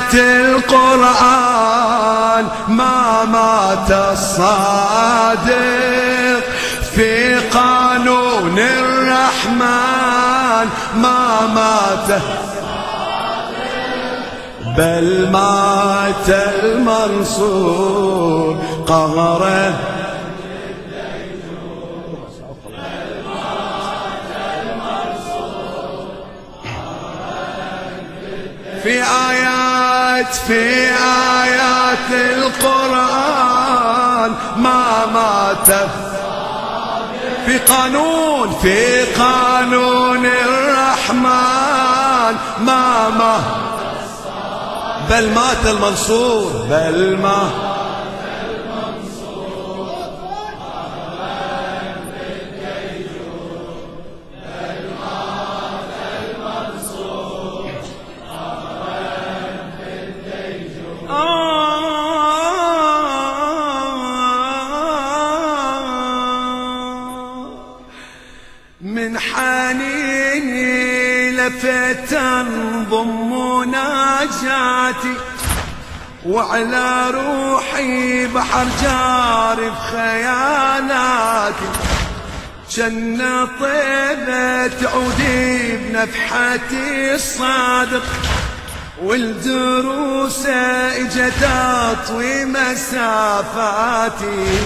آيات القرآن ما مات الصادق، في قانون الرحمن ما مات، بل مات المنصور قهره. في آيات القرآن ما مات، في قانون الرحمن ما مات، بل مات المنصور، بل مات من حنيني لفتى ضم ناجاتي، وعلى روحي بحر جاري بخيالاتي، جنة طيبة تعودي بنفحتي الصادق، والدروس اجت اطوي مسافاتي.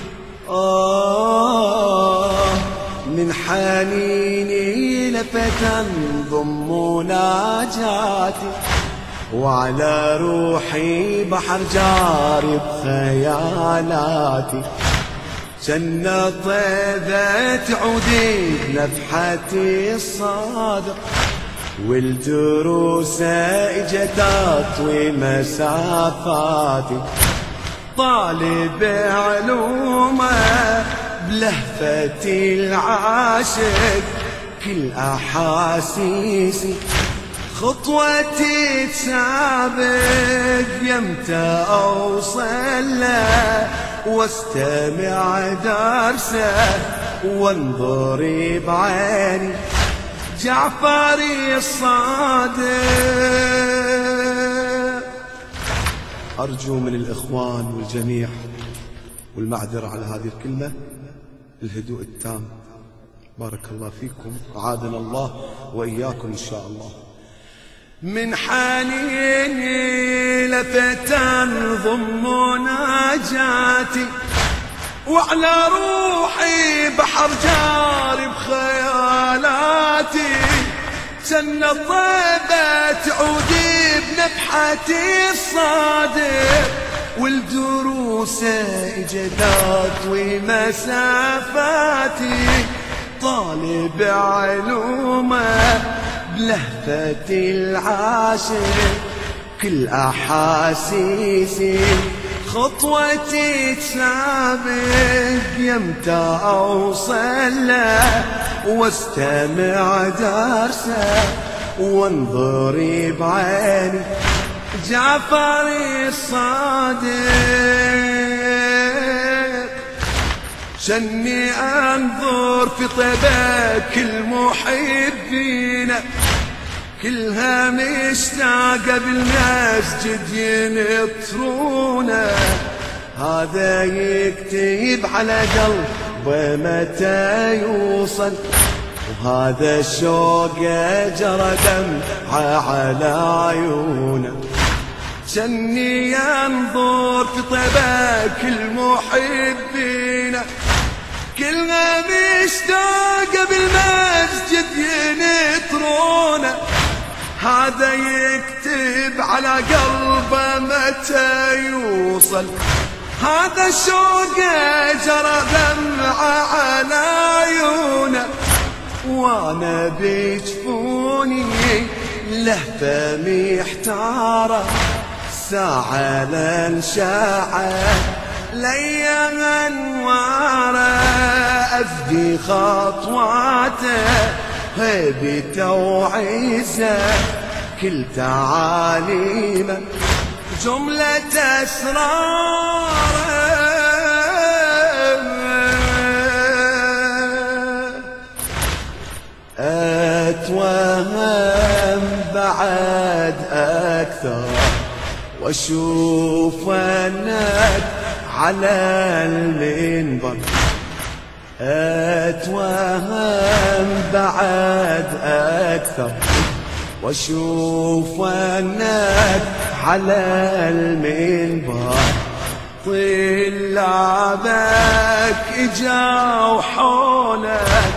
من حنيني لفتى ضم ناجاتي، وعلى روحي بحر جاري بخيالاتي، جنة طيبة تعودي بنفحتي الصادق، والدروس اجت اطوي مسافاتي. طالب علومه بلهفتي العاشق، كل احاسيسي خطوتي تسابق، يمتى اوصل له واستمع درسه، وانظر بعيني جعفري الصادق. أرجو من الإخوان والجميع والمعذرة على هذه الكلمة الهدوء التام، بارك الله فيكم، أعادنا الله وإياكم إن شاء الله. من حنيني لفتى ضم ناجاتي، وعلى روحي بحر جاري بخيالاتي، جنة طيبة تعودي بنفحتي الصادق، والدروس اجدات ومسافاتي. طالب علومه بلهفتي العاشق، كل احاسيسي خطوتي تسابق، يمتى اوصل له واستمع درسه، وانظري بعيني جعفري الصادق. شني انظر في طيبك المحبين، كلها مشتاقة بالمسجد ينطرونه، هذا يكتب على قلبه متى يوصل، وهذا الشوق جرى دمعه على عيونه. شني ينظر في طيبك المحبين، كلها مشتاقة بالمسجد ينطرونه، هذا يكتب على قلبه متى يوصل، هذا الشوق جرى دمعه على عيونه. وانا بجفوني لهفة محتارة، ساعة لانشاعة ليا انواره، افدي خطواته هيبته وعزه، كل تعاليمه جملة اسراره. اتوهم بعد اكثر واشوف انك على المنبر اتوهم بعد اكثر، واشوف انك على المنبر طلابك اجاو حولك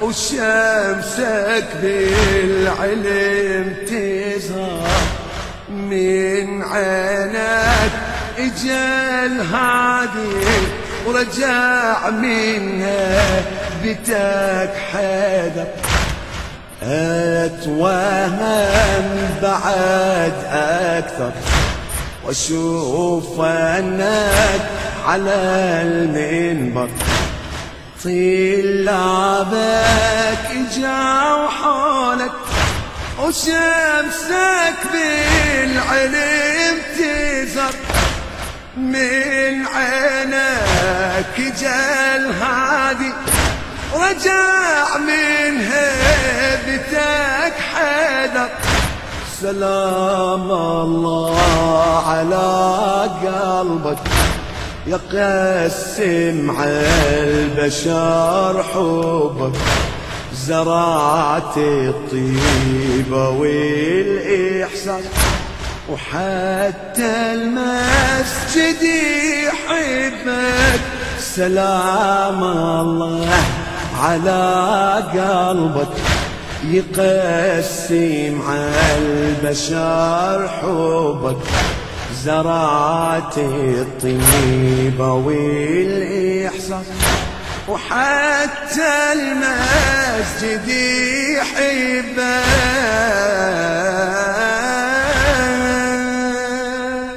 وشمسك بالعلم تزهر، من عينك اجا الهادي ورجع منها بتك حيدر، اتوهم بعد اكثر، واشوف انك على المنبر طلابك اجاو حولك وشمسك بالعلم تزهر، من عينك جا الهادي رجع من هيبتك حيدر، سلام الله على قلبك يقسم على البشر حبك، زرعت الطيبة والإحساس وحتى المسجد يحبك، سلام الله على قلبك يقسم على البشر حبك، زرعت الطيبة والإحساس وحتى المسجد يحبك،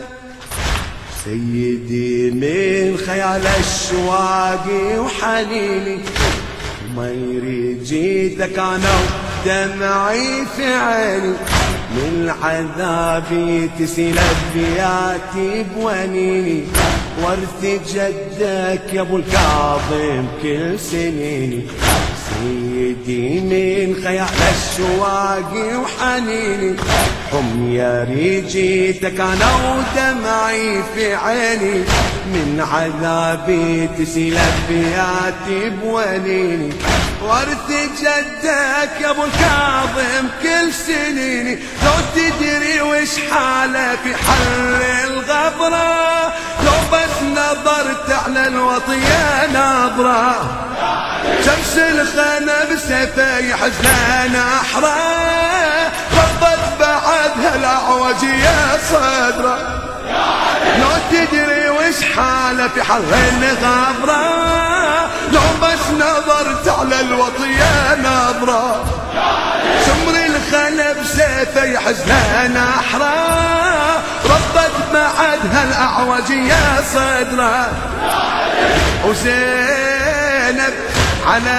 سيدي من خيال اشواقي وحنيني ما يريد جيتك انا ودمعي في عيني، من عذابي تسيل ابياتي بونيني، ورث جدك يا ابو الكاظم كل سنيني، سيدي من خيال اشواقي وحنيني حمية ريجيتك انا ودمعي في عيني، من عذابي تسيل ابياتي بونيني، ورث جدك يا ابو الكاظم كل سنيني، لو تدري وش حاله في حل الغبره، لو بس نظرت على الوطيه نظره، شمس الخنا بسيفه يحزن احرى، ربط بعدها الاعوجيه صدره، لو تدري وش حاله في حل الغبره، لو بس نظرت على الوطيه نظره، شمر الخلب سيفه يحزن احرى، ربت بعدها الاعوجيه صدره، وزينب على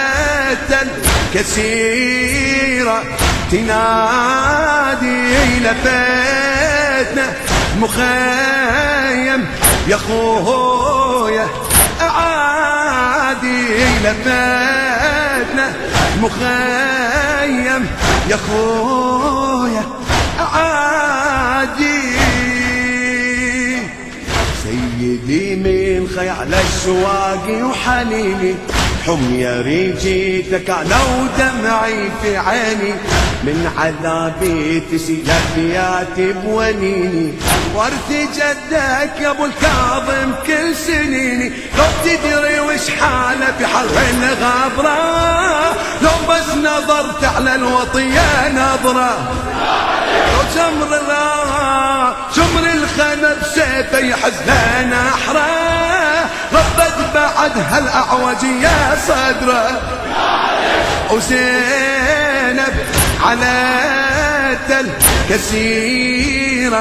كثيره تنادي لفتنا مخيم يا خويا اعادي لفتنا مخيم يا خويا اعادي، سيدي من خيال اشواقي وحنيني حمية ريجيتك انا ودمعي في عيني، من عذابي تسيل ابياتي بونيني، ورث جدك يا ابو الكاظم كل سنيني، لو تدري وش حاله في حر الغبره، لو بس نظرت على الوطيه نظره، لو شمر الخنا بسيفه يحزن احرى، ربت بعدها الاعوجيه صدره، وزينب على كثيره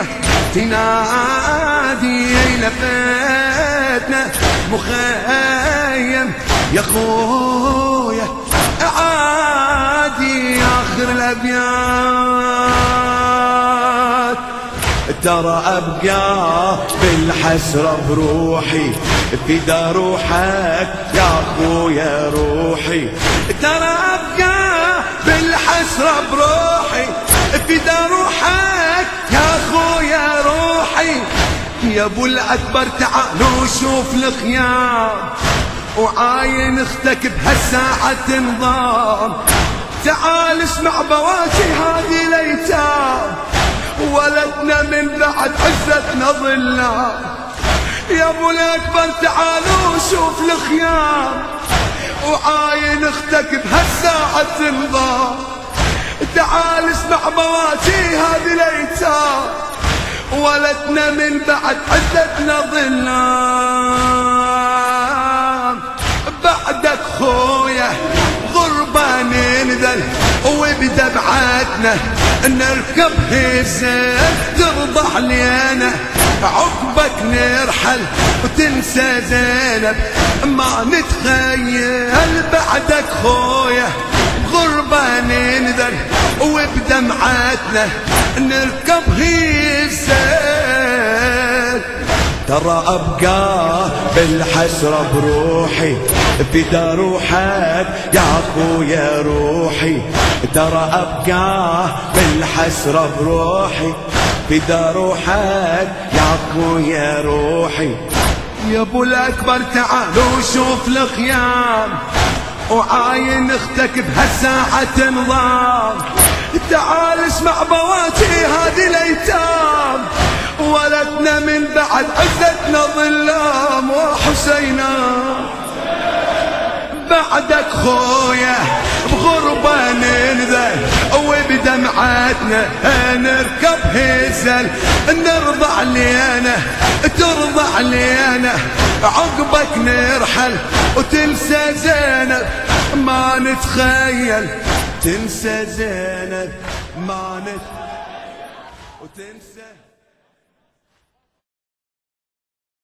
تنادي لفتنا مخيم يا خويا اعادي، اخر الابيات ترى ابقى بالحسره بروحي فدا روحك يا اخويا روحي، ترى ابقى بالحسره بروحي فدا روحك يا اخويا روحي، يا ابو الاكبر تعال وشوف الخيام، وعاين اختك بهالساعة تنظام. تعال اسمع بواكي هذه الايتام، ولدنا من بعد عزتنا ظلام. يا ابو الاكبر تعال وشوف الخيام، وعاين اختك بهالساعة تنظام. تعال اسمع بواكي هذه الايتام، ولدنا من بعد عزتنا ظلام. بعدك خويا غربة ننذل، وبدمعتنا نركب هزة ترضى علينا. عقبك نرحل وتنسى زينب، ما نتخيل بعدك خويا غربة ننذل، وبدمعتنا نركب هزة. ترى أبقى بالحسرة بروحي فدا روحك يا أخويا روحي. ترى أبقى بالحسرة بروحي فدا روحك يا أخويا روحي. يا ابو الاكبر تعال وشوف الخيام، وعاين اختك بهالساعة تنظام. تعال اسمع بواكي هذه الايتام، ولدنا من بعد عزتنا ظلام. وحسينا بعدك خويا بغربة ننذل، وبدمعتنا نركب هزل. نرضى علينا ترضى علينا، عقبك نرحل وتنسى زينب، ما نتخيل تنسى زينب، ما وتنسى